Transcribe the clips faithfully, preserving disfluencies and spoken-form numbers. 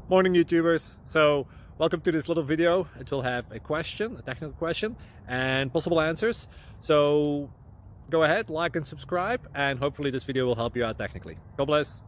Morning YouTubers. So welcome to this little video. It will have a question, a technical question, and possible answers. So go ahead, like and subscribe, and hopefully this video will help you out technically. God bless.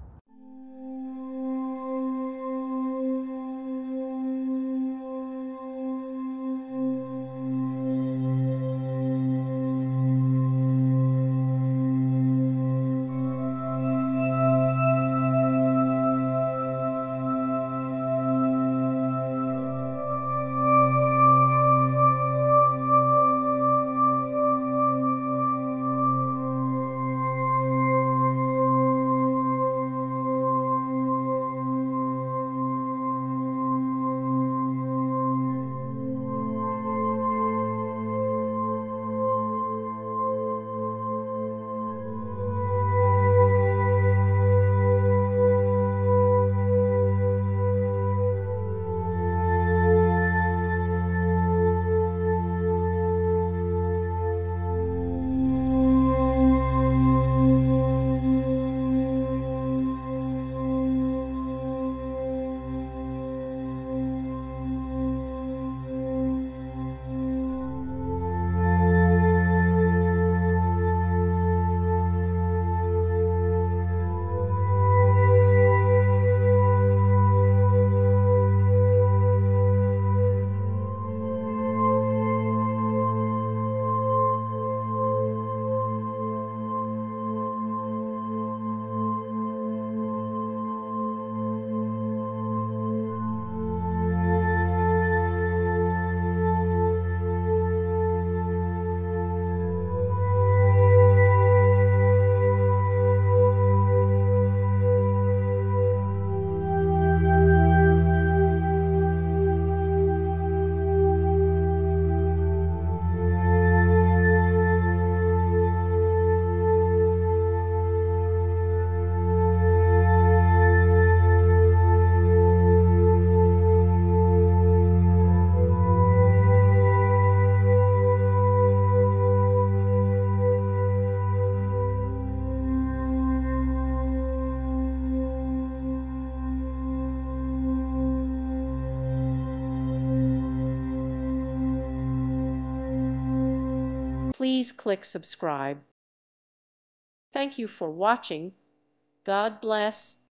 Please click subscribe. Thank you for watching. God bless.